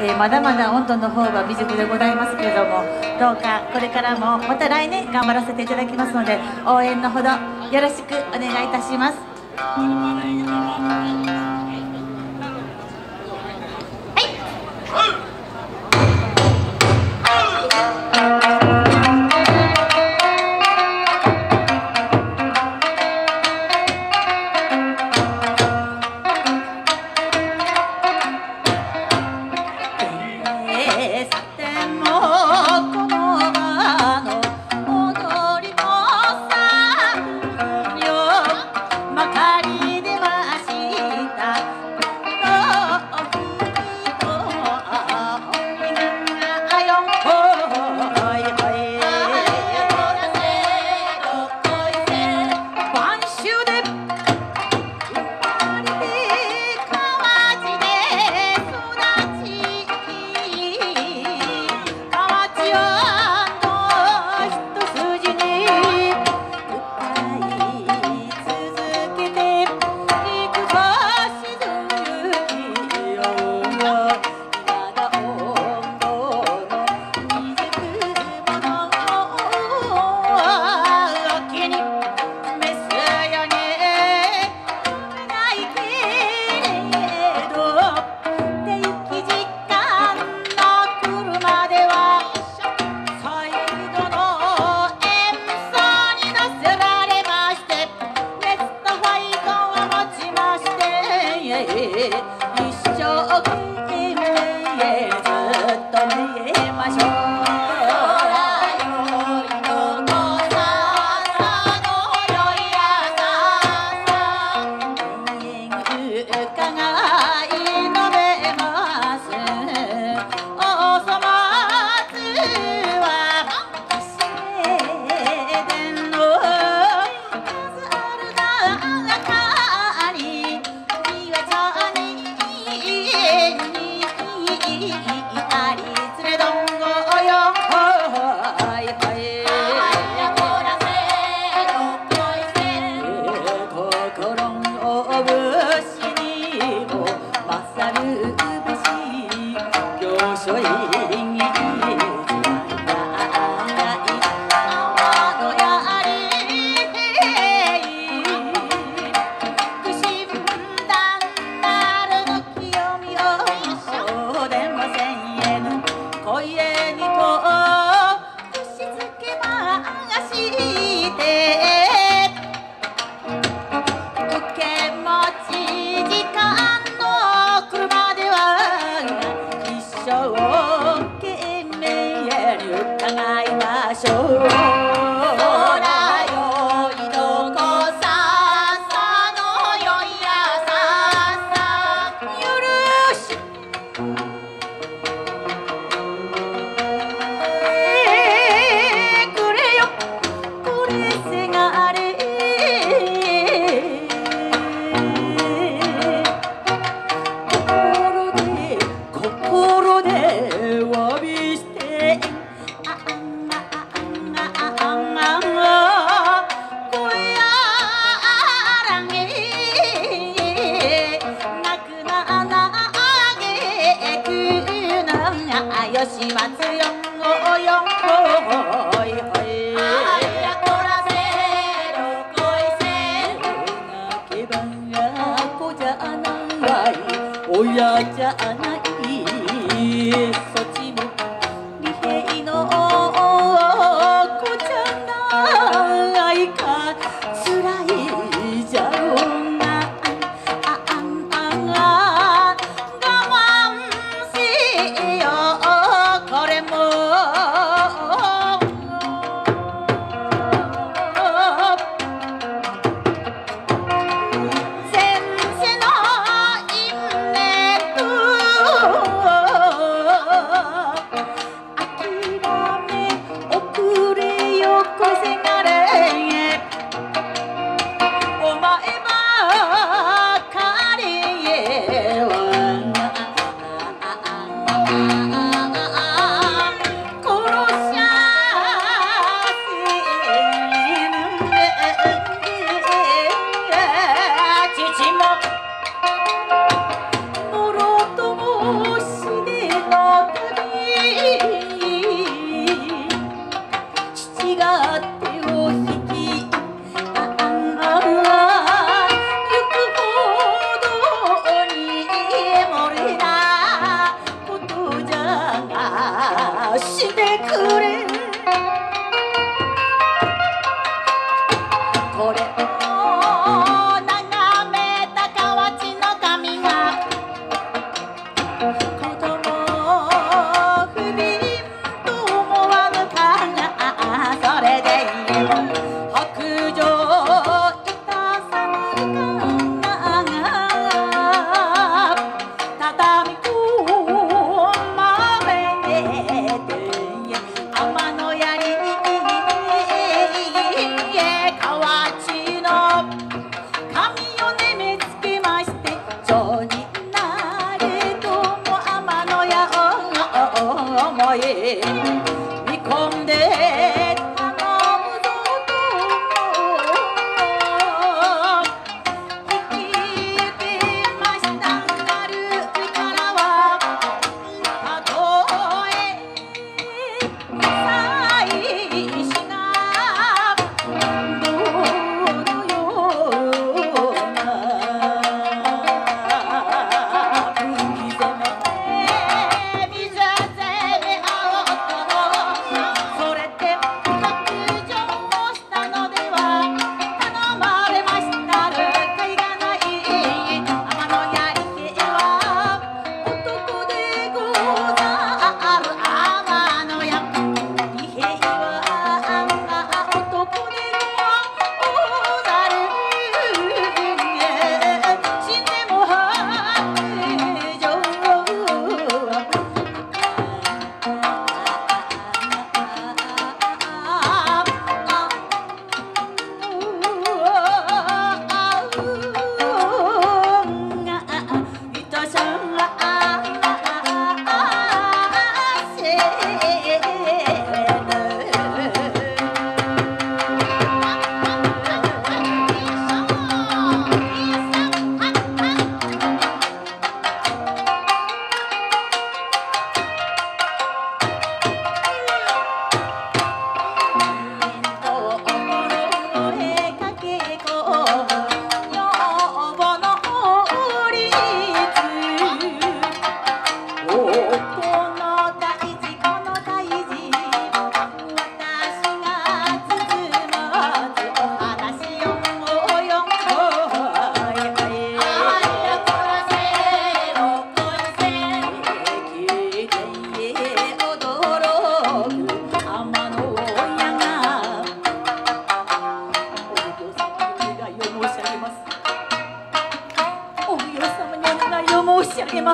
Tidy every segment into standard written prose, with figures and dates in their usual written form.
まだまだ温度の方は未熟でございますけれども、どうかこれからもまた来年頑張らせていただきますので、応援のほどよろしくお願いいたします。 もろともしてはへ見込んで頼むぞと引き受けました春からはたとえ妻石がどのような申し上げます。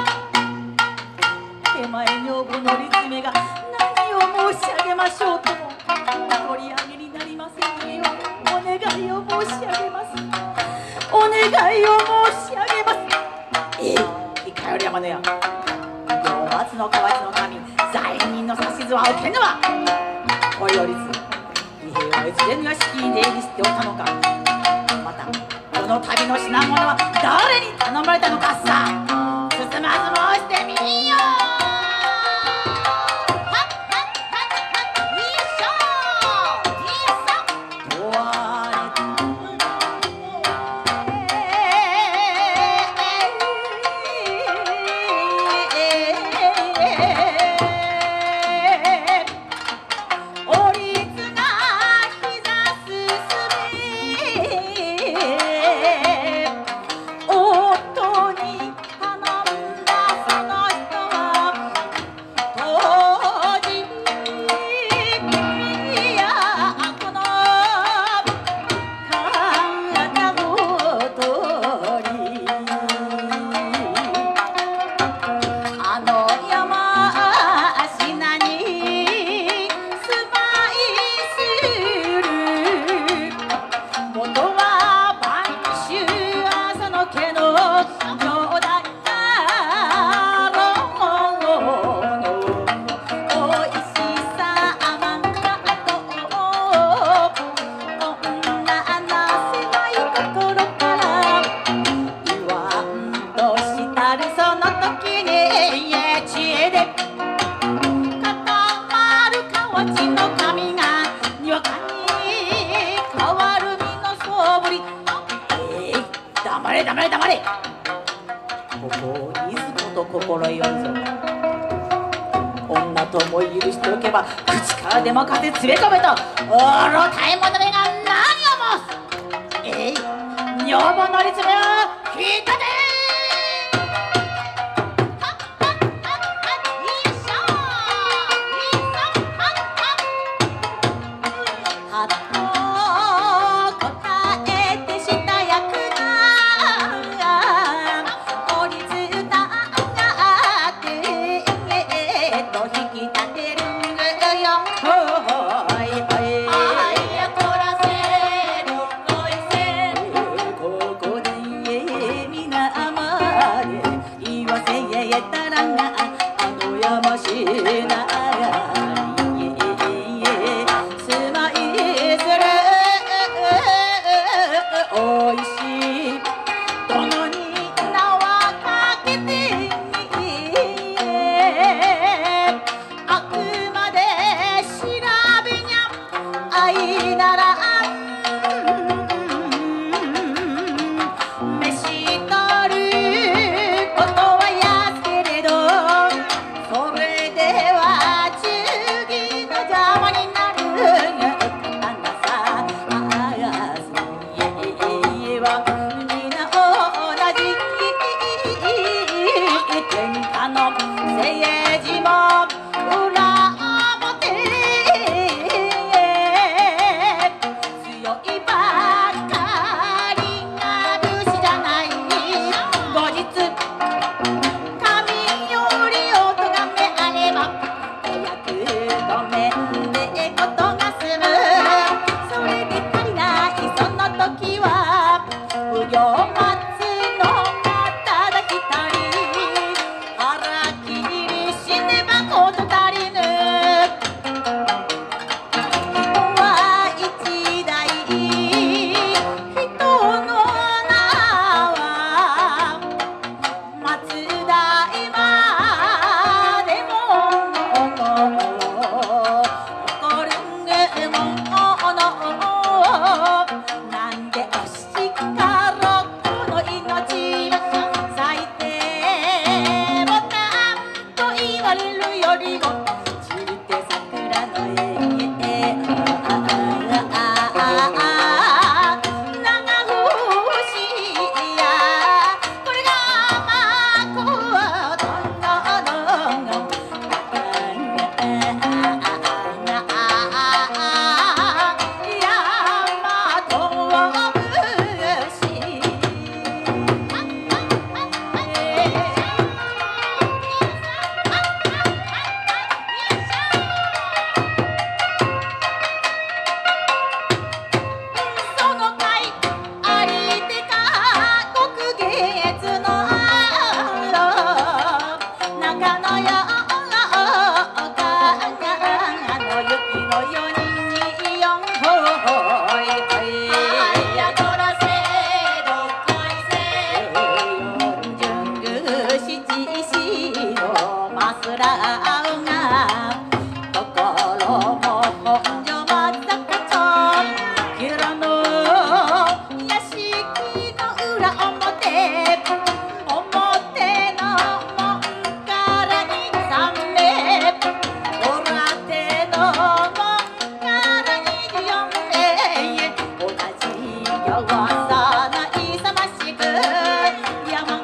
手前女房の立命が何を申し上げましょうともお取り上げになりませんようお願いを申し上げます。お願いを申し上げます。いかより山のや両松の河内の神罪人の指図は受けぬわ。これよりず伊兵衛はいつでの屋敷に出入りしておったのか、またこの旅の品物は誰に頼まれたのかさ進まず申してみんよ。黙れここをいずこと心得よいぞ。女と思い許しておけば口から出まかせつべこべとおろたい者めが何を申す。女房の立命を引いたでここで皆家路も裏表強いばかりが武士じゃない。後日神よりお咎めあればお役御免でことが済む。それで足りないその時は奉行待つのがただ一人。腹切り死ねばこと足りぬ。人は一代人の名は松平までも残るもの。なんでおしからこの命最低ボタンと言われるよりも散って桜の絵へ長星やこれがまことのその回ありてか国月の中のようか雪の4人に4ほいやとらせどっこいせ四十七士のマスラウが心も本所松坂町平の屋敷の裏表の門からに3名表の門から24名同じよさな勇ましく山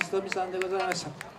ひとみさんでございました。